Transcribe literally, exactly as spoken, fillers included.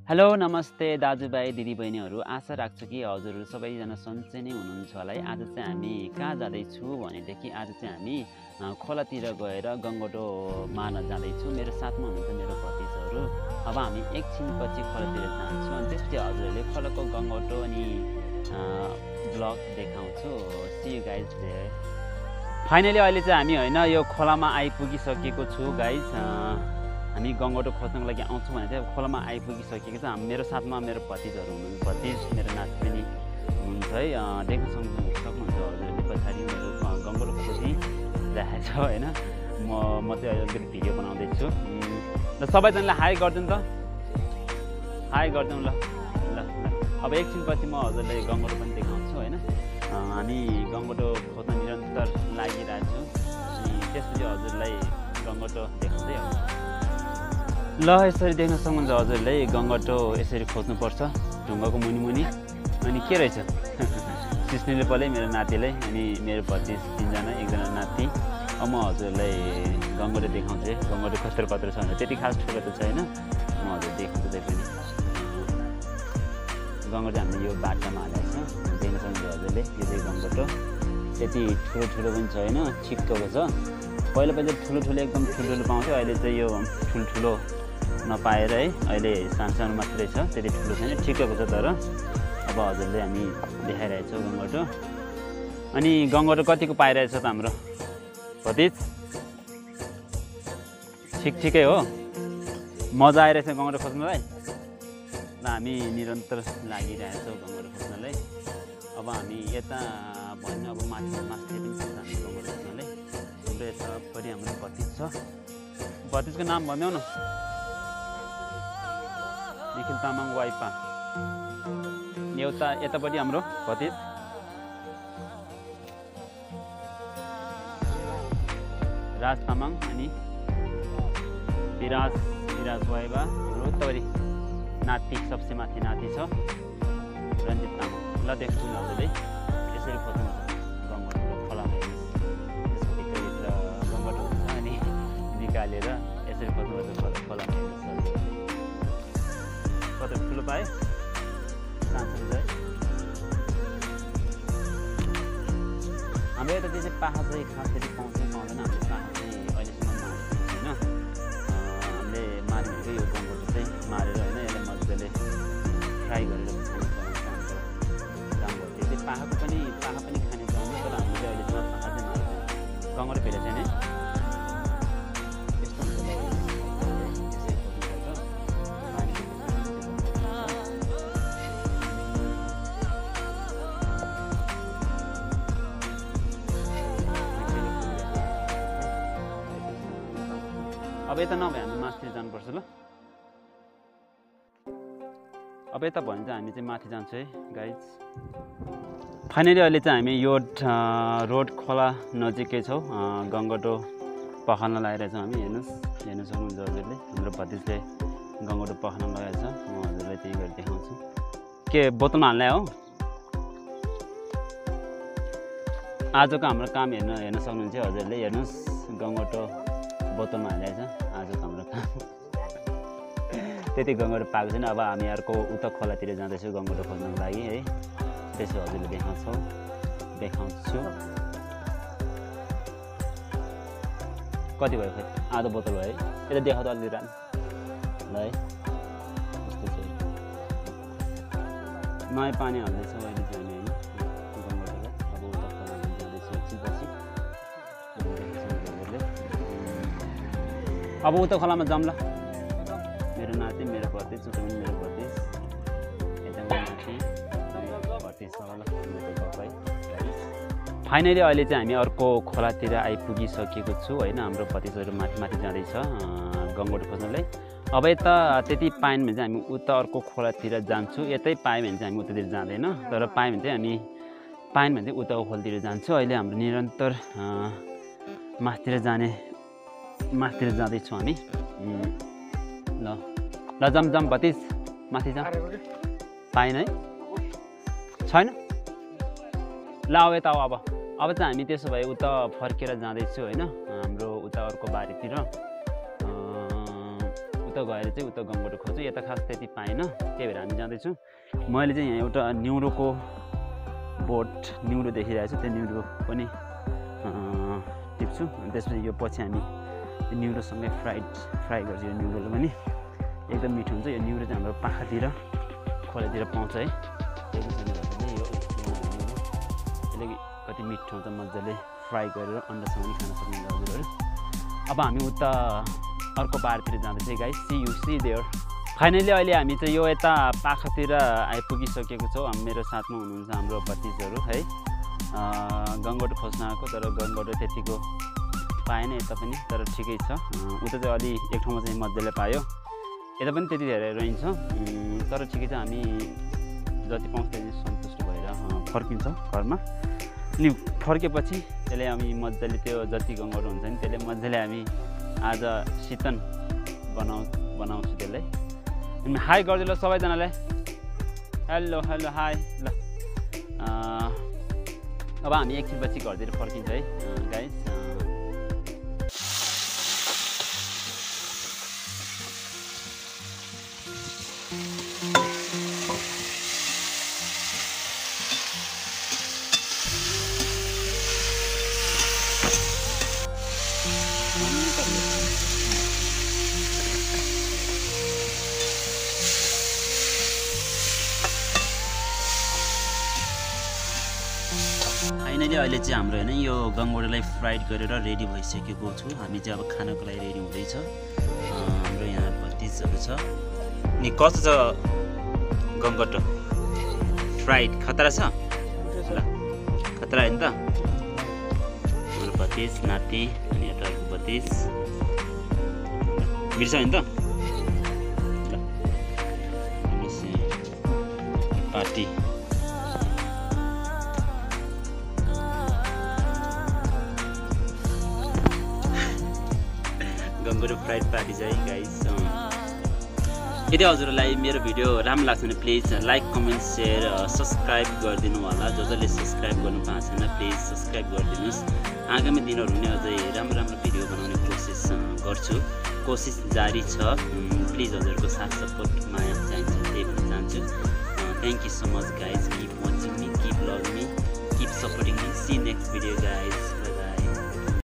Hello नमस्ते दाजुभाइ दिदीबहिनीहरू। आशा राख्छु कि हजुरहरू सबैजना सन्चै नै हुनुहुन्छ होला है। आज चाहिँ हामी कहाँ जाँदैछु भनेदेखि आज चाहिँ हामी खोलातिर गएर गङ्गटो मार्न जाँदैछु। मेरो साथमा हुनुहुन्छ मेरो भतिजहरू। अब हामी एकछिनपछि खोलातिर जान्छौँ अनि त्यसपछि हजुरहरूले खोलाको गङ्गटो अनि ब्लग देखाउँछु। See you guys there. Finally अहिले चाहिँ हामी होइन यो खोलामा आइपुगिसकेको छु गाइज। हामी गङ्गटो खोज्नको लागि आउँछौँ भने चाहिँ खोलामा आइपुगिसकेको छ। मेरो साथमा मेरो भतिजहरू हुनुहुन्छ, भतिज मेरो नाति पनि हुनुहुन्छ है। देख्न सक्नुहुन्छ सक्नुहुन्छ हजुरहरूले पछाडि मेरो गङ्गटो खोजिरहेको छ होइन। म म चाहिँ अलिकति भिडियो बनाउँदैछु र सबैजनालाई हाई गरिदिउँ त, हाई गरिदिउँ ल ल ल। अब एकछिनपछि म हजुरलाई गङ्गटो पनि देखाउँछु होइन। हामी गङ्गटो खोज्न निरन्तर लागिरहेको छु अनि त्यसपछि हजुरलाई गङ्गटो देखाउँदै हो। ल यसरी देख्न सक्नुहुन्छ हजुरले गङ्गटो यसरी खोज्नुपर्छ ढुङ्गाको मुनि मुनि। अनि के रहेछ सिस्नीले पल्लै मेरो नातिलाई अनि मेरो भतिज तिनजना, एकजना नाति। अब म हजुरलाई गङ्गटो देखाउँछु है। गङ्गटो कत्रो कत्रो छ भने त्यति खास ठुलो त छैन, म हजुर देखाउँछु त्यही पनि। गङ्गटो हामीले यो बाटोमा हालेको छ, देख्न सक्नुहुन्छ हजुरले। यो चाहिँ गङ्गटो त्यति ठुलो ठुलो पनि छैन, ठिक्कको छ। पहिला पहिला ठुलो ठुलो एकदम ठुल्ठुलो पाउँथ्यो, अहिले चाहिँ यो ठुल्ठुलो नपाएर है अहिले सानो सानो मात्रै छ, त्यति ठुलो छैन, ठिक्कको छ। तर अब हजुरले हामी देखाइरहेछौँ गङ्गटो। अनि गङ्गटो कतिको पाइरहेछ त हाम्रो भतिज? ठिक ठिकै हो, मजा आइरहेछ गङ्गटो खोज्नलाई। र हामी निरन्तर लागिरहेछौँ गङ्गटो खोज्नलाई। अब हामी यता भन्यो अब माथि माथि पनि छ हामी गङ्गटो खोज्नलाई। हाम्रो यतापट्टि हाम्रो भतिज छ। भतिजको नाम भनिदेऊ न। निखिल तामाङ वाइपा। एउटा यतापट्टि हाम्रो भतिज राज तामाङ अनि विराज विराज वाइपा। हाम्रो उतापट्टि नाति सबसे माथि नाति छ रञ्जित तामाङ। ल देख्छु हजुरले यसरी खोज्नुहुन्छ गङ्गटो खोलामा हेर्नुहोस्। त्यसको भित्रभित्र गङ्गटो हुन्छ अनि निकालेर यसरी खोज्नुपर्छ खोलामा हेर्नुहोस्। कत्रो ठुलो पाएँ, सानो सानो चाहिँ हाम्रो यता चाहिँ पाखा चाहिँ खास त्यति पाउँछ पाउँदैन। हामीले पाखा चाहिँ अहिलेसम्म मारेको छैन। हामीले मार्ने भनेको यो गङ्गटो चाहिँ मारेर होइन यसलाई मजाले फ्राई गरेर खाने चलाउँछ हाम्रो गाउँघर। त्यो चाहिँ पाखाको पनि पाखा पनि खाने चलाउँछ, तर हामीले चाहिँ अहिलेसम्म पाखा चाहिँ मारेको गङ्गटो भेटेको छैन है। यस्तो हुन्छ अब यता नभए हामी माथि जानुपर्छ ल। अब यता भयो भने चाहिँ हामी चाहिँ माथि जान्छौँ है गाइज। फाइनली अहिले चाहिँ हामी यो रोड खोला नजिकै छौँ। गङ्गटो पखाल्न लगाइरहेछौँ हामी। हेर्नुहोस् हेर्नु सक्नुहुन्छ हजुरले, हाम्रो भतिजले गङ्गटो पखाल्न लगाएको छ। म हजुरलाई त्यही गरेर देखाउँछु। के बोतलमा हाल्ने हो? आजको हाम्रो काम हेर्न हेर्न सक्नुहुन्छ हजुरले। हेर्नुहोस् गङ्गटो बोतलमा हालेको छ आजको हाम्रो काम। त्यति गङ्गटो पाएको छैन। अब हामी अर्को उता खोलातिर जाँदैछौँ गङ्गटो खोज्नको लागि है। त्यसो हजुरले देखाउँछौँ देखाउँछु। कति भयो खोइ? आधा बोतल भयो है। यता देखाउ त अलिकति राख्नु ल है। यस्तो चाहिँ नयाँ पानी हाल्दैछौँ अहिले चाहिँ हामी होइन गङ्गटोलाई। अब उता खोलामा जाँदैछौँ एकछिनपछि। अब उता खोलामा जाऊँ ल। मेरो नाति मेरो भतिज, उता पनि मेरो भतिज, यता पनि नाति भतिज छ ल। फाइनली अहिले चाहिँ हामी अर्को खोलातिर आइपुगिसकेको छु होइन। हाम्रो भतिजहरू माथि माथि जाँदैछ गङ्गटो खोज्नलाई। अब यता त्यति पाएन भने चाहिँ हामी उता अर्को खोलातिर जान्छु। यतै पायो भने चाहिँ हामी उतातिर जाँदैन, तर पायो भने चाहिँ हामी पाएन भने चाहिँ उता खोलातिर जान्छु। अहिले हाम्रो निरन्तर माथितिर जाने माथितिर जाँदैछौँ हामी। ल ल जाम जाम भतिज माथि जाम। पाएन है? छैन? ल अब यता अब अब चाहिँ हामी त्यसो भए उता फर्केर जाँदैछु होइन। हाम्रो उता अर्को बारीतिर उता गएर चाहिँ उता गङ्गटो खोज्छु। यता खास त्यति पाएन, त्यही भएर हामी जाँदैछौँ। मैले चाहिँ यहाँ एउटा न्युरोको बोट न्युरो देखिरहेको छु, त्यो न्युरो पनि टिप्छु। अनि त्यसपछि यो पछि हामी न्युरोसँगै फ्राइड फ्राई गर्छु। यो न्युरोले पनि एकदम मिठो हुन्छ। यो न्युरो चाहिँ हाम्रो पाखातिर खोलातिर पाउँछ है, त्यसले कति मिठो हुन्छ, मजाले फ्राई गरेर अन्डासँग पनि खान सक्नुहुन्छ हजुरहरू। अब हामी उता अर्को बारतिर जाँदैछ guys, see you see there. Finally अहिले हामी चाहिँ यो यता पाखातिर आइपुगिसकेको छौँ। मेरो साथमा हुनुहुन्छ हाम्रो भतिजहरू है, गङ्गटो खोज्न आएको, तर गङ्गटो त्यतिको पाएन यता पनि, तर ठिकै छ। उता चाहिँ अलि एक ठाउँमा चाहिँ मजाले पायो, यता पनि त्यति धेरै रहन्छ, तर ठिकै छ। हामी जति पाउँछ त्यति सन्तुष्ट भएर फर्किन्छ घरमा। अनि फर्केपछि त्यसले हामी मजाले त्यो जति गङ्गटो हुन्छ नि त्यसले मजाले हामी आज शीतन बनाउ बनाउँछु त्यसलाई। अनि हाई गरिदिनु ल सबैजनालाई, हेलो हेलो हाई ल। अब हामी एकछिनपछि घरतिर फर्किन्छ है गाइस। फाइनली अहिले चाहिँ हाम्रो होइन यो गङ्गटोलाई फ्राइड गरेर रेडी भइसकेको छु। हामी चाहिँ अब खानको लागि रेडी हुँदैछ। हाम्रो यहाँ भतिजहरू छ। अनि कस्तो छ गङ्गटो फ्राइड? खतरा छ ल, खतरा होइन त? हाम्रो भतिज नाति अनि एउटा भतिज बिर्छ होइन त? ल पार्टी गङ्गटो फ्राइड पार्टी चाहिँ गाइस। यदि हजुरहरूलाई मेरो भिडियो राम्रो लाग्छ भने please like comment share subscribe गरिदिनु होला। जो जसले सब्सक्राइब गर्नु भएको छैन प्लिज सब्सक्राइब गरिदिनुहोस्। आगामी दिनहरू पनि अझै राम्रो राम्रो भिडियो बनाउने कोसिस गर्छु, कोसिस जारी छ। प्लिज हजुरहरूको साथ सपोर्ट माया चाहिन्छ, त्यही भन्न चाहन्छु। Thank you so much guys, keep watching me, keep loving me, keep supporting me. See next video guys.